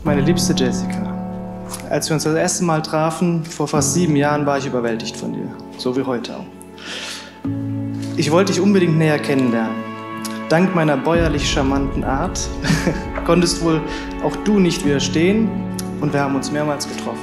Meine liebste Jessica, als wir uns das erste Mal trafen, vor fast 7 Jahren, war ich überwältigt von dir. So wie heute auch. Ich wollte dich unbedingt näher kennenlernen. Dank meiner bäuerlich charmanten Art konntest wohl auch du nicht widerstehen und wir haben uns mehrmals getroffen.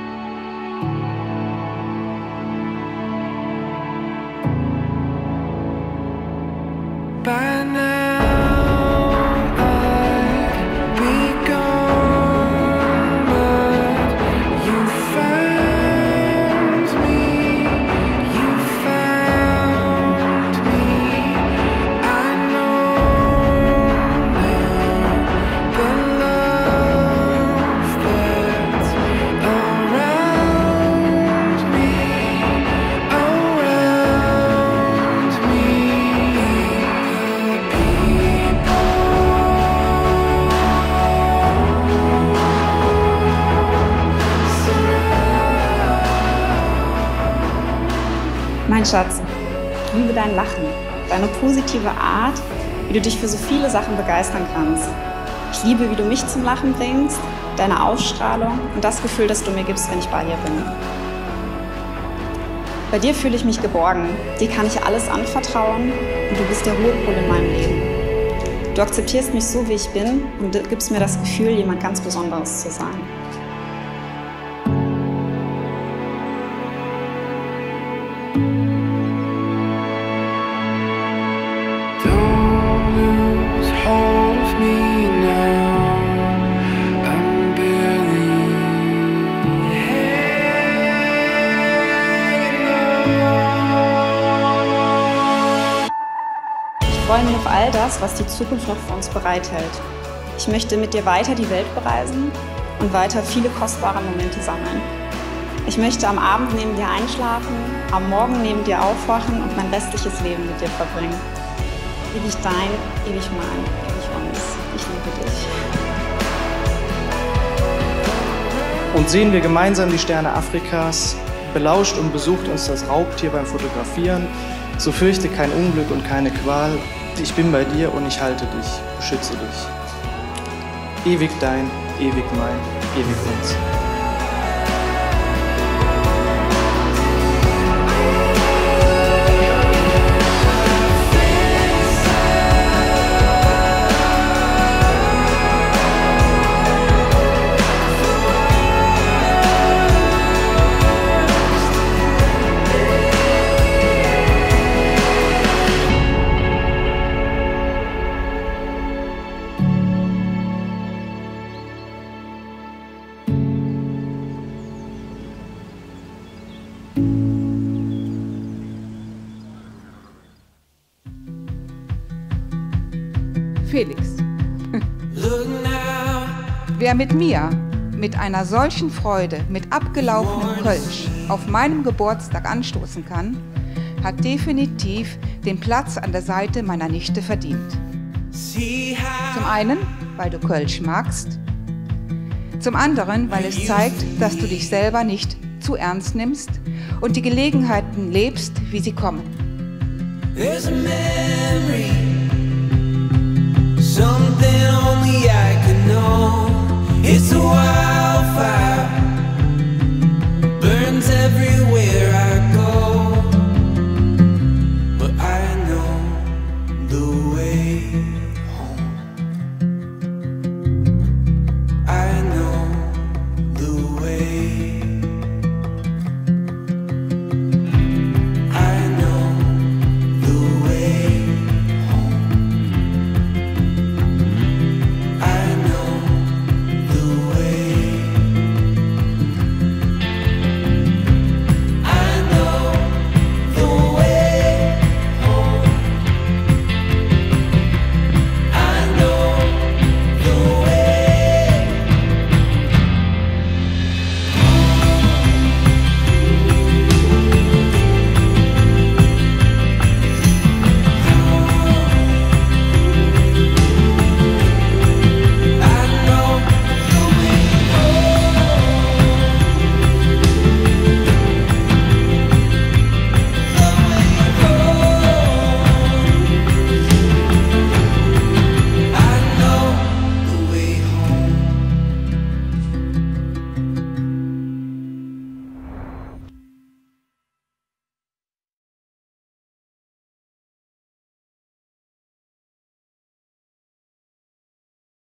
Mein Schatz, ich liebe dein Lachen, deine positive Art, wie du dich für so viele Sachen begeistern kannst. Ich liebe, wie du mich zum Lachen bringst, deine Ausstrahlung und das Gefühl, das du mir gibst, wenn ich bei dir bin. Bei dir fühle ich mich geborgen, dir kann ich alles anvertrauen und du bist der Ruhepol in meinem Leben. Du akzeptierst mich so, wie ich bin und gibst mir das Gefühl, jemand ganz Besonderes zu sein. Ich freue mich auf all das, was die Zukunft noch für uns bereithält. Ich möchte mit dir weiter die Welt bereisen und weiter viele kostbare Momente sammeln. Ich möchte am Abend neben dir einschlafen, am Morgen neben dir aufwachen und mein restliches Leben mit dir verbringen. Ewig dein, ewig mein, ewig uns. Ich liebe dich. Und sehen wir gemeinsam die Sterne Afrikas, belauscht und besucht uns das Raubtier beim Fotografieren, so fürchte kein Unglück und keine Qual. Ich bin bei dir und ich halte dich, beschütze dich. Ewig dein, ewig mein, ewig uns. Felix. Wer mit mir, mit einer solchen Freude, mit abgelaufenem Kölsch auf meinem Geburtstag anstoßen kann, hat definitiv den Platz an der Seite meiner Nichte verdient. Zum einen, weil du Kölsch magst, zum anderen, weil es zeigt, dass du dich selber nicht zu ernst nimmst und die Gelegenheiten lebst, wie sie kommen. Something only I can know. It's a wildfire, burns everywhere I